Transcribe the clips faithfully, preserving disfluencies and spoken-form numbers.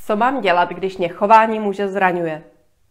Co mám dělat, když mě chování muže zraňuje?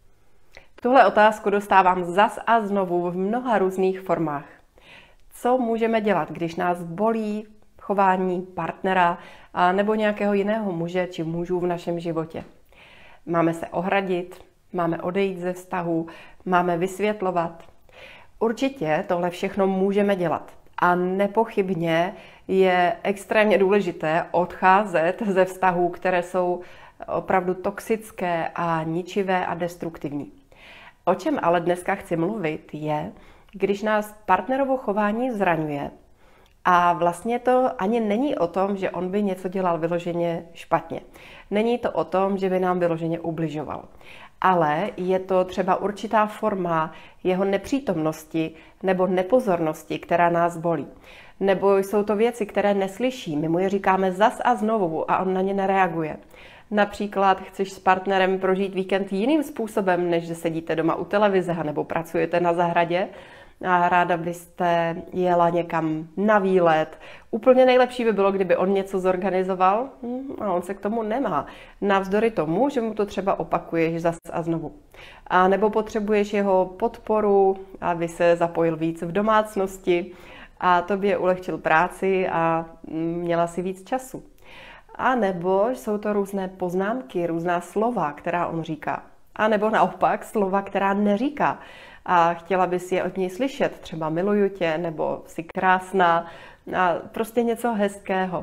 Tuhle otázku dostávám zas a znovu v mnoha různých formách. Co můžeme dělat, když nás bolí chování partnera a nebo nějakého jiného muže či mužů v našem životě? Máme se ohradit, máme odejít ze vztahu, máme vysvětlovat. Určitě tohle všechno můžeme dělat. A nepochybně je extrémně důležité odcházet ze vztahů, které jsou opravdu toxické a ničivé a destruktivní. O čem ale dneska chci mluvit je, když nás partnerovo chování zraňuje a vlastně to ani není o tom, že on by něco dělal vyloženě špatně. Není to o tom, že by nám vyloženě ubližoval. Ale je to třeba určitá forma jeho nepřítomnosti nebo nepozornosti, která nás bolí. Nebo jsou to věci, které neslyší, my mu je říkáme zas a znovu a on na ně nereaguje. Například chceš s partnerem prožít víkend jiným způsobem, než že sedíte doma u televize nebo pracujete na zahradě a ráda byste jela někam na výlet. Úplně nejlepší by bylo, kdyby on něco zorganizoval a on se k tomu nemá. Navzdory tomu, že mu to třeba opakuješ zas a znovu. A nebo potřebuješ jeho podporu, aby se zapojil víc v domácnosti a tobě ulehčil práci a měla si víc času. A nebo jsou to různé poznámky, různá slova, která on říká. A nebo naopak slova, která neříká. A chtěla bys je od něj slyšet, třeba miluju tě, nebo jsi krásná, a prostě něco hezkého.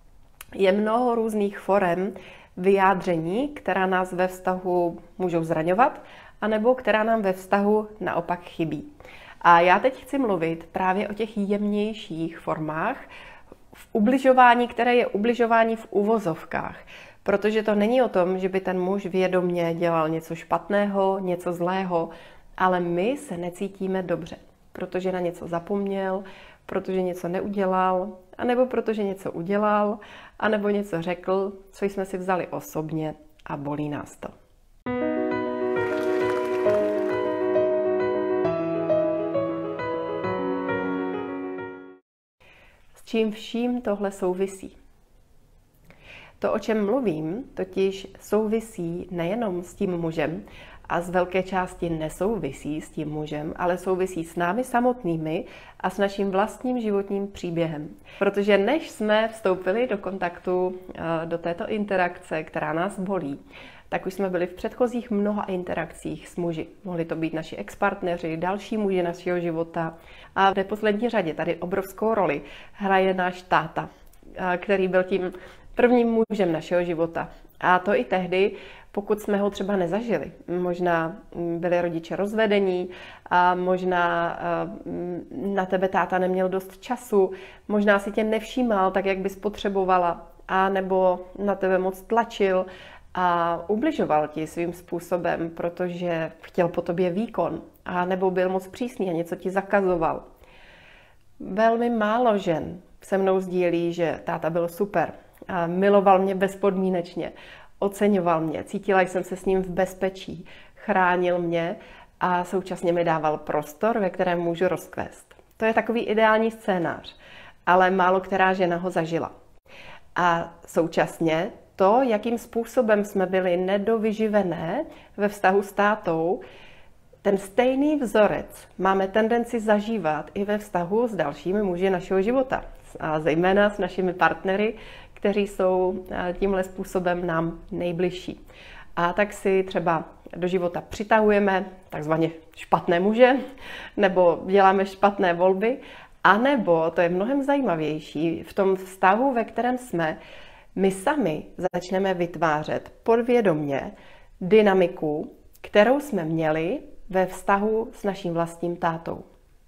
Je mnoho různých forem vyjádření, která nás ve vztahu můžou zraňovat, anebo která nám ve vztahu naopak chybí. A já teď chci mluvit právě o těch jemnějších formách v ubližování, které je ubližování v uvozovkách. Protože to není o tom, že by ten muž vědomě dělal něco špatného, něco zlého, ale my se necítíme dobře, protože na něco zapomněl, protože něco neudělal, anebo protože něco udělal, anebo něco řekl, co jsme si vzali osobně a bolí nás to. S čím vším tohle souvisí? To, o čem mluvím, totiž souvisí nejenom s tím mužem a z velké části nesouvisí s tím mužem, ale souvisí s námi samotnými a s naším vlastním životním příběhem. Protože než jsme vstoupili do kontaktu, do této interakce, která nás bolí, tak už jsme byli v předchozích mnoha interakcích s muži. Mohli to být naši expartneři, další muži našeho života. A v neposlední řadě tady obrovskou roli hraje náš táta, který byl tím prvním mužem našeho života. A to i tehdy, pokud jsme ho třeba nezažili. Možná byli rodiče rozvedení, a možná na tebe táta neměl dost času, možná si tě nevšímal tak, jak bys potřebovala, a nebo na tebe moc tlačil a ubližoval ti svým způsobem, protože chtěl po tobě výkon, a nebo byl moc přísný a něco ti zakazoval. Velmi málo žen se mnou sdílí, že táta byl super, a miloval mě bezpodmínečně, oceňoval mě, cítila jsem se s ním v bezpečí, chránil mě a současně mi dával prostor, ve kterém můžu rozkvést. To je takový ideální scénář, ale málo která žena ho zažila. A současně to, jakým způsobem jsme byli nedovyživené ve vztahu s tátou, ten stejný vzorec máme tendenci zažívat i ve vztahu s dalšími muži našeho života. A zejména s našimi partnery, kteří jsou tímhle způsobem nám nejbližší. A tak si třeba do života přitahujeme takzvaně špatné muže, nebo děláme špatné volby, anebo, to je mnohem zajímavější, v tom vztahu, ve kterém jsme, my sami začneme vytvářet podvědomě dynamiku, kterou jsme měli ve vztahu s naším vlastním tátou.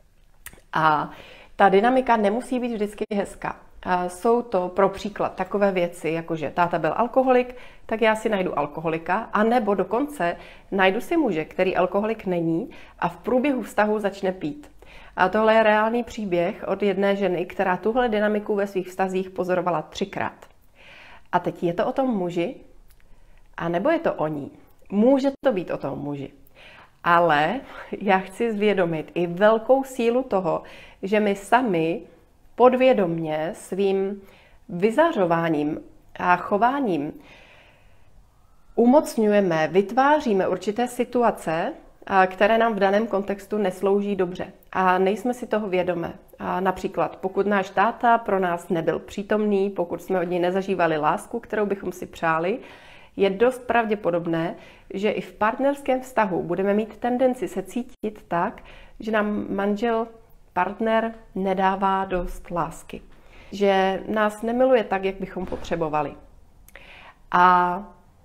A ta dynamika nemusí být vždycky hezká. Jsou to pro příklad takové věci, jako že táta byl alkoholik, tak já si najdu alkoholika, anebo dokonce najdu si muže, který alkoholik není a v průběhu vztahu začne pít. A tohle je reálný příběh od jedné ženy, která tuhle dynamiku ve svých vztazích pozorovala třikrát. A teď je to o tom muži, a nebo je to o ní? Může to být o tom muži. Ale já chci zvědomit i velkou sílu toho, že my sami podvědomně svým vyzařováním a chováním umocňujeme, vytváříme určité situace, které nám v daném kontextu neslouží dobře a nejsme si toho vědomé. A například, pokud náš táta pro nás nebyl přítomný, pokud jsme od něj nezažívali lásku, kterou bychom si přáli, je dost pravděpodobné, že i v partnerském vztahu budeme mít tendenci se cítit tak, že nám manžel, partner nedává dost lásky. Že nás nemiluje tak, jak bychom potřebovali. A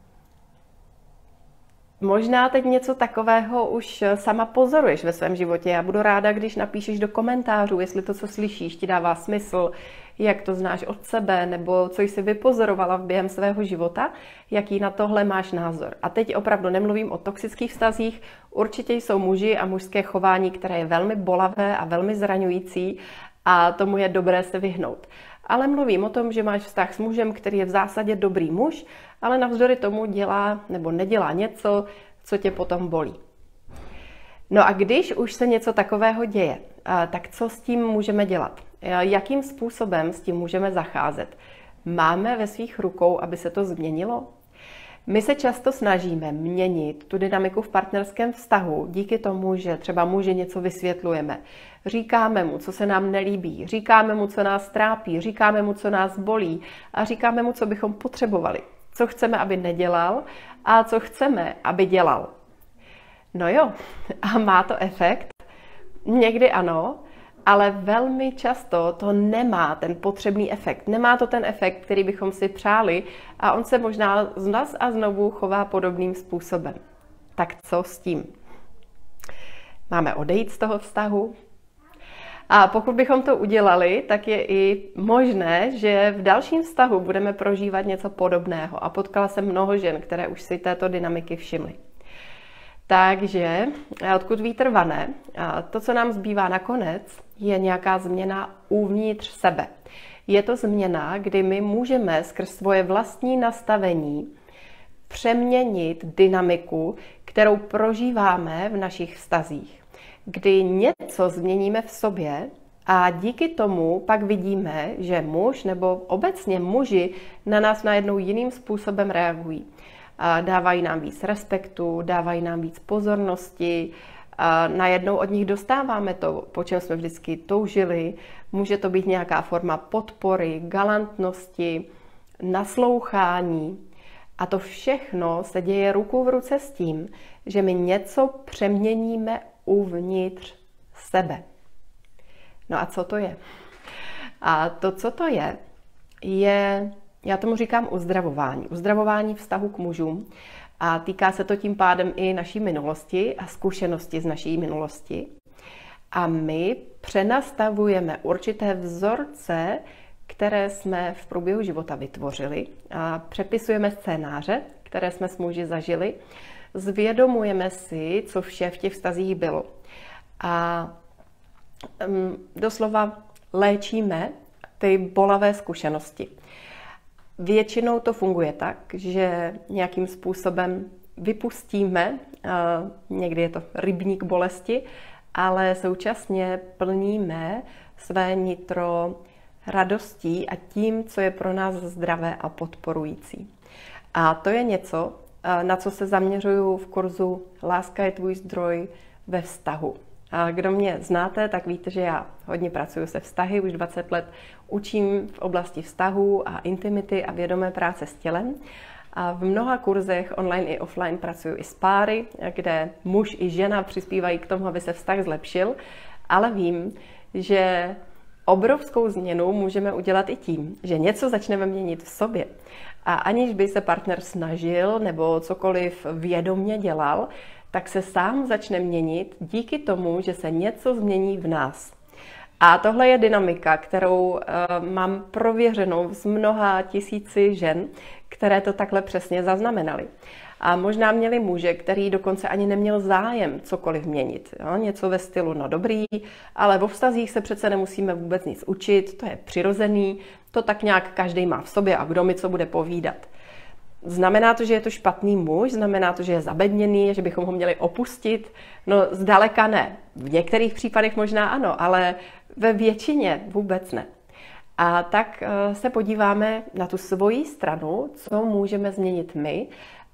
možná teď něco takového už sama pozoruješ ve svém životě. Já budu ráda, když napíšeš do komentářů, jestli to, co slyšíš, ti dává smysl, jak to znáš od sebe, nebo co jsi vypozorovala v během svého života, jaký na tohle máš názor. A teď opravdu nemluvím o toxických vztazích, určitě jsou muži a mužské chování, které je velmi bolavé a velmi zraňující a tomu je dobré se vyhnout. Ale mluvím o tom, že máš vztah s mužem, který je v zásadě dobrý muž, ale navzdory tomu dělá nebo nedělá něco, co tě potom bolí. No a když už se něco takového děje, tak co s tím můžeme dělat? Jakým způsobem s tím můžeme zacházet? Máme ve svých rukou, aby se to změnilo? My se často snažíme měnit tu dynamiku v partnerském vztahu díky tomu, že třeba muži něco vysvětlujeme. Říkáme mu, co se nám nelíbí, říkáme mu, co nás trápí, říkáme mu, co nás bolí a říkáme mu, co bychom potřebovali, co chceme, aby nedělal a co chceme, aby dělal. No jo, a má to efekt? Někdy ano, ale velmi často to nemá ten potřebný efekt. Nemá to ten efekt, který bychom si přáli a on se možná znovu a znovu chová podobným způsobem. Tak co s tím? Máme odejít z toho vztahu? A pokud bychom to udělali, tak je i možné, že v dalším vztahu budeme prožívat něco podobného. A potkala jsem mnoho žen, které už si této dynamiky všimly. Takže odkud vítr vane, to, co nám zbývá nakonec, je nějaká změna uvnitř sebe. Je to změna, kdy my můžeme skrz svoje vlastní nastavení přeměnit dynamiku, kterou prožíváme v našich vztazích. Kdy něco změníme v sobě a díky tomu pak vidíme, že muž nebo obecně muži na nás najednou jiným způsobem reagují. Dávají nám víc respektu, dávají nám víc pozornosti, a najednou od nich dostáváme to, po čem jsme vždycky toužili. Může to být nějaká forma podpory, galantnosti, naslouchání. A to všechno se děje ruku v ruce s tím, že my něco přeměníme uvnitř sebe. No a co to je? A to, co to je, je, já tomu říkám uzdravování. Uzdravování vztahu k mužům. A týká se to tím pádem i naší minulosti a zkušenosti z naší minulosti. A my přenastavujeme určité vzorce, které jsme v průběhu života vytvořili. A přepisujeme scénáře, které jsme s muži zažili. Zvědomujeme si, co vše v těch vztazích bylo. A um, doslova léčíme ty bolavé zkušenosti. Většinou to funguje tak, že nějakým způsobem vypustíme, někdy je to rybník bolesti, ale současně plníme své nitro radostí a tím, co je pro nás zdravé a podporující. A to je něco, na co se zaměřuju v kurzu Láska je tvůj zdroj ve vztahu. A kdo mě znáte, tak víte, že já hodně pracuji se vztahy, už dvacet let učím v oblasti vztahů a intimity a vědomé práce s tělem. A v mnoha kurzech online i offline pracuji i s páry, kde muž i žena přispívají k tomu, aby se vztah zlepšil, ale vím, že obrovskou změnu můžeme udělat i tím, že něco začneme měnit v sobě. A aniž by se partner snažil nebo cokoliv vědomě dělal, tak se sám začne měnit díky tomu, že se něco změní v nás. A tohle je dynamika, kterou uh, mám prověřenou z mnoha tisíci žen, které to takhle přesně zaznamenaly. A možná měli muže, který dokonce ani neměl zájem cokoliv měnit. Jo? Něco ve stylu, no dobrý, ale vo vztazích se přece nemusíme vůbec nic učit, to je přirozený, to tak nějak každý má v sobě a kdo mi co bude povídat. Znamená to, že je to špatný muž? Znamená to, že je zabedněný, že bychom ho měli opustit? No zdaleka ne. V některých případech možná ano, ale ve většině vůbec ne. A tak se podíváme na tu svoji stranu, co můžeme změnit my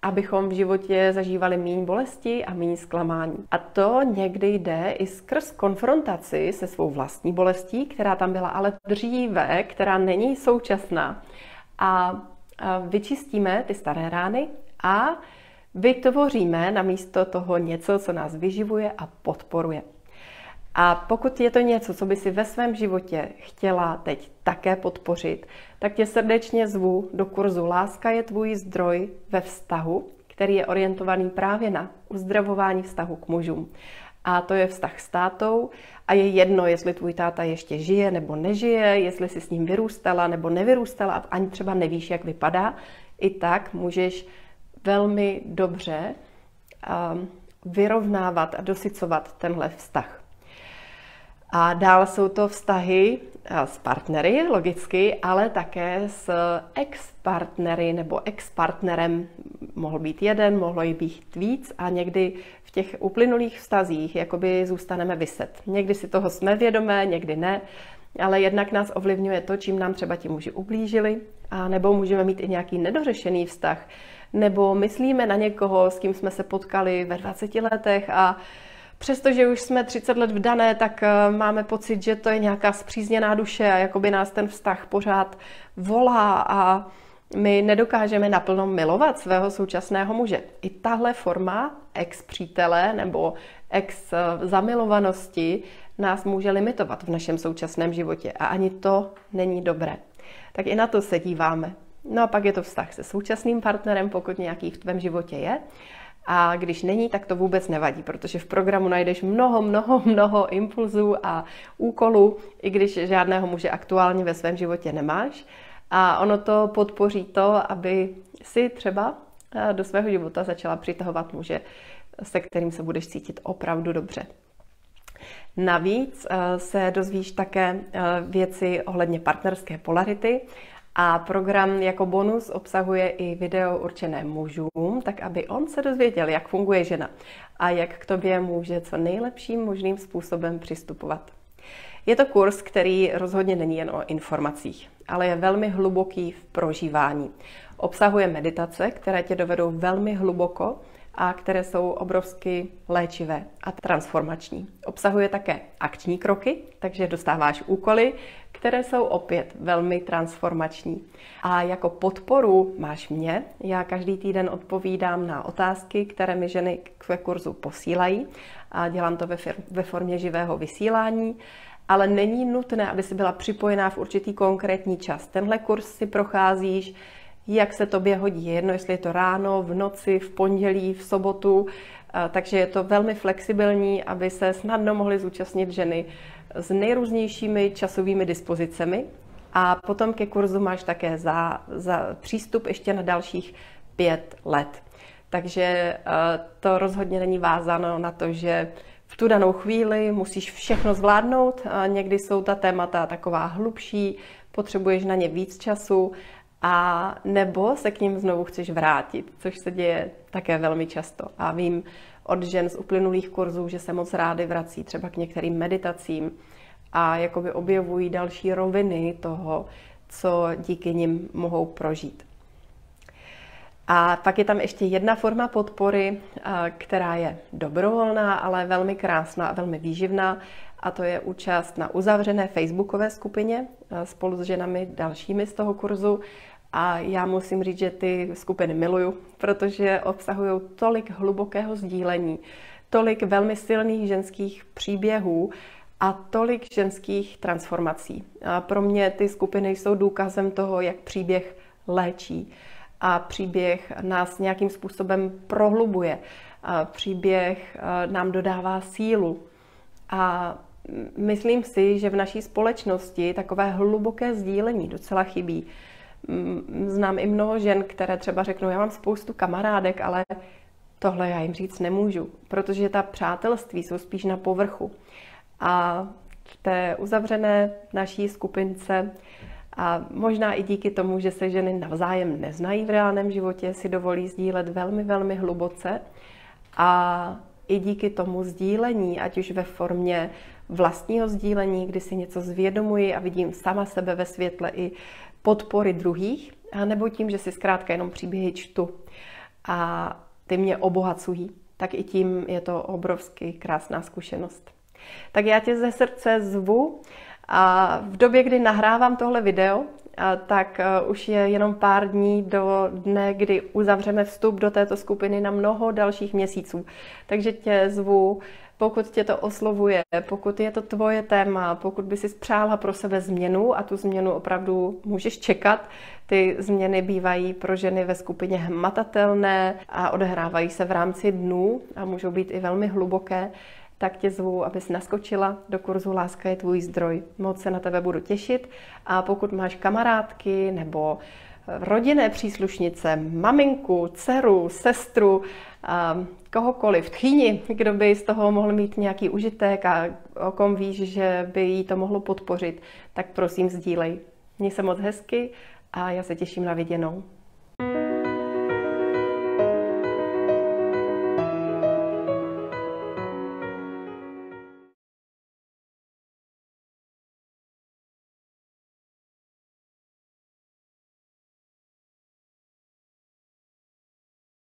abychom v životě zažívali méně bolesti a méně zklamání. A to někdy jde i skrz konfrontaci se svou vlastní bolestí, která tam byla ale dříve, která není současná. A vyčistíme ty staré rány a vytvoříme namísto toho něco, co nás vyživuje a podporuje. A pokud je to něco, co by si ve svém životě chtěla teď také podpořit, tak tě srdečně zvu do kurzu Láska je tvůj zdroj ve vztahu, který je orientovaný právě na uzdravování vztahu k mužům. A to je vztah s tátou a je jedno, jestli tvůj táta ještě žije nebo nežije, jestli jsi s ním vyrůstala nebo nevyrůstala a ani třeba nevíš, jak vypadá. I tak můžeš velmi dobře um, vyrovnávat a dosycovat tenhle vztah. A dál jsou to vztahy s partnery, logicky, ale také s ex-partnery nebo ex-partnerem. Mohl být jeden, mohlo jí být víc a někdy v těch uplynulých vztazích jakoby zůstaneme viset. Někdy si toho jsme vědomé, někdy ne, ale jednak nás ovlivňuje to, čím nám třeba ti muži ublížili, a nebo můžeme mít i nějaký nedořešený vztah, nebo myslíme na někoho, s kým jsme se potkali ve dvaceti letech a přestože už jsme třicet let vdané, tak máme pocit, že to je nějaká spřízněná duše a jakoby nás ten vztah pořád volá a my nedokážeme naplno milovat svého současného muže. I tahle forma ex-přítele nebo ex-zamilovanosti nás může limitovat v našem současném životě a ani to není dobré. Tak i na to se díváme. No a pak je to vztah se současným partnerem, pokud nějaký v tvém životě je. A když není, tak to vůbec nevadí, protože v programu najdeš mnoho, mnoho, mnoho impulzů a úkolů, i když žádného muže aktuálně ve svém životě nemáš. A ono to podpoří to, aby si třeba do svého života začala přitahovat muže, se kterým se budeš cítit opravdu dobře. Navíc se dozvíš také věci ohledně partnerské polarity, a program jako bonus obsahuje i video určené mužům, tak aby on se dozvěděl, jak funguje žena a jak k tobě může co nejlepším možným způsobem přistupovat. Je to kurz, který rozhodně není jen o informacích, ale je velmi hluboký v prožívání. Obsahuje meditace, které tě dovedou velmi hluboko a které jsou obrovsky léčivé a transformační. Obsahuje také akční kroky, takže dostáváš úkoly, které jsou opět velmi transformační. A jako podporu máš mě. Já každý týden odpovídám na otázky, které mi ženy k kurzu posílají a dělám to ve, ve formě živého vysílání, ale není nutné, aby si byla připojená v určitý konkrétní čas. Tenhle kurz si procházíš, jak se tobě hodí. Je jedno, jestli je to ráno, v noci, v pondělí, v sobotu, takže je to velmi flexibilní, aby se snadno mohly zúčastnit ženy s nejrůznějšími časovými dispozicemi. A potom ke kurzu máš také za, za přístup ještě na dalších pět let. Takže to rozhodně není vázáno na to, že v tu danou chvíli musíš všechno zvládnout. Někdy jsou ta témata taková hlubší, potřebuješ na ně víc času, a nebo se k ním znovu chceš vrátit, což se děje také velmi často. A vím od žen z uplynulých kurzů, že se moc rády vrací třeba k některým meditacím a jakoby objevují další roviny toho, co díky nim mohou prožít. A pak je tam ještě jedna forma podpory, která je dobrovolná, ale velmi krásná a velmi výživná, a to je účast na uzavřené facebookové skupině spolu s ženami dalšími z toho kurzu. A já musím říct, že ty skupiny miluju, protože obsahují tolik hlubokého sdílení, tolik velmi silných ženských příběhů a tolik ženských transformací. A pro mě ty skupiny jsou důkazem toho, jak příběh léčí a příběh nás nějakým způsobem prohlubuje. A příběh nám dodává sílu. A myslím si, že v naší společnosti takové hluboké sdílení docela chybí. Znám i mnoho žen, které třeba řeknou, já mám spoustu kamarádek, ale tohle já jim říct nemůžu, protože ta přátelství jsou spíš na povrchu. A v té uzavřené naší skupince a možná i díky tomu, že se ženy navzájem neznají v reálném životě, si dovolí sdílet velmi, velmi hluboce. A i díky tomu sdílení, ať už ve formě vlastního sdílení, kdy si něco zvědomuji a vidím sama sebe ve světle i podpory druhých, a nebo tím, že si zkrátka jenom příběhy čtu. a ty mě obohacují, tak i tím je to obrovsky krásná zkušenost. Tak já tě ze srdce zvu a v době, kdy nahrávám tohle video, tak už je jenom pár dní do dne, kdy uzavřeme vstup do této skupiny na mnoho dalších měsíců. Takže tě zvu, pokud tě to oslovuje, pokud je to tvoje téma, pokud by si přála pro sebe změnu a tu změnu opravdu můžeš čekat. Ty změny bývají pro ženy ve skupině hmatatelné a odehrávají se v rámci dnů a můžou být i velmi hluboké. Tak tě zvu, abys naskočila do kurzu Láska je tvůj zdroj. Moc se na tebe budu těšit a pokud máš kamarádky nebo rodinné příslušnice, maminku, dceru, sestru, kohokoliv, tchýni, kdo by z toho mohl mít nějaký užitek a o kom víš, že by jí to mohlo podpořit, tak prosím sdílej. Měj se moc hezky a já se těším na viděnou.